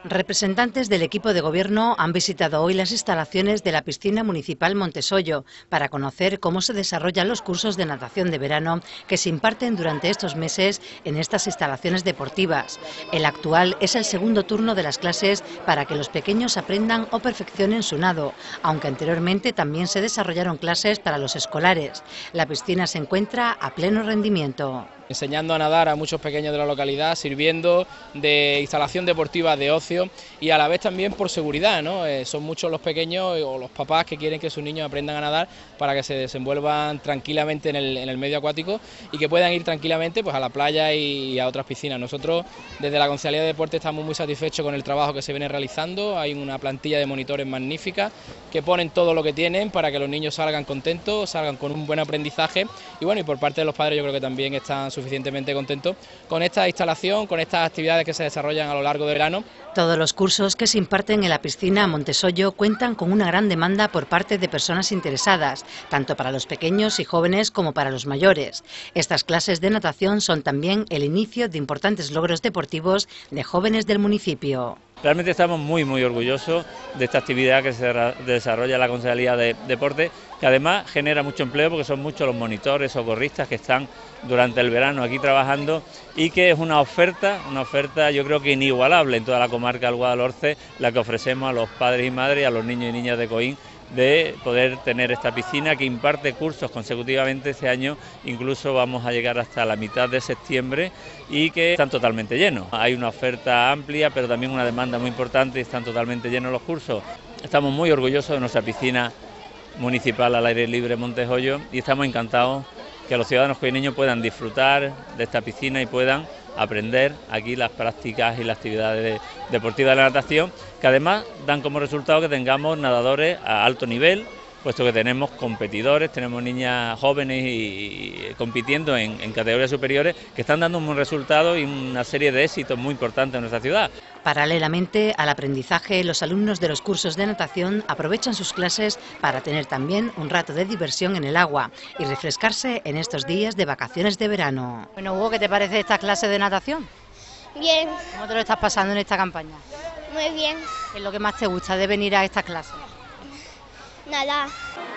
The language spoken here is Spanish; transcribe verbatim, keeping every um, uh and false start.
Representantes del equipo de gobierno han visitado hoy las instalaciones de la piscina municipal Montesollo para conocer cómo se desarrollan los cursos de natación de verano que se imparten durante estos meses en estas instalaciones deportivas. El actual es el segundo turno de las clases para que los pequeños aprendan o perfeccionen su nado, aunque anteriormente también se desarrollaron clases para los escolares. La piscina se encuentra a pleno rendimiento. Enseñando a nadar a muchos pequeños de la localidad, sirviendo de instalación deportiva de ocio y a la vez también por seguridad, ¿no? Eh, son muchos los pequeños o los papás que quieren que sus niños aprendan a nadar para que se desenvuelvan tranquilamente en el, en el medio acuático y que puedan ir tranquilamente pues, a la playa y a otras piscinas. Nosotros desde la Concejalía de Deporte estamos muy satisfechos con el trabajo que se viene realizando. Hay una plantilla de monitores magnífica que ponen todo lo que tienen para que los niños salgan contentos, salgan con un buen aprendizaje y bueno, y por parte de los padres yo creo que también están suficientemente contentos con esta instalación, con estas actividades que se desarrollan a lo largo del verano. Todos los cursos que se imparten en la piscina Montesollo cuentan con una gran demanda por parte de personas interesadas, tanto para los pequeños y jóvenes como para los mayores. Estas clases de natación son también el inicio de importantes logros deportivos de jóvenes del municipio. Realmente estamos muy muy orgullosos de esta actividad que se desarrolla en la Concejalía de Deporte, que además genera mucho empleo porque son muchos los monitores, socorristas que están durante el verano aquí trabajando y que es una oferta, una oferta yo creo que inigualable en toda la comarca del Guadalhorce, la que ofrecemos a los padres y madres y a los niños y niñas de Coín, de poder tener esta piscina que imparte cursos consecutivamente este año, incluso vamos a llegar hasta la mitad de septiembre y que están totalmente llenos. Hay una oferta amplia pero también una demanda muy importante y están totalmente llenos los cursos. Estamos muy orgullosos de nuestra piscina municipal al aire libre Montesollo y estamos encantados que los ciudadanos coineños puedan disfrutar de esta piscina y puedan aprender aquí las prácticas y las actividades deportivas de la natación, que además dan como resultado que tengamos nadadores a alto nivel, puesto que tenemos competidores, tenemos niñas jóvenes y, y compitiendo en, en categorías superiores que están dando un buen resultado y una serie de éxitos muy importantes en nuestra ciudad. Paralelamente al aprendizaje, los alumnos de los cursos de natación aprovechan sus clases para tener también un rato de diversión en el agua y refrescarse en estos días de vacaciones de verano. Bueno, Hugo, ¿qué te parece esta clase de natación? Bien. ¿Cómo te lo estás pasando en esta campaña? Muy bien. ¿Qué es lo que más te gusta de venir a esta clase? Nada.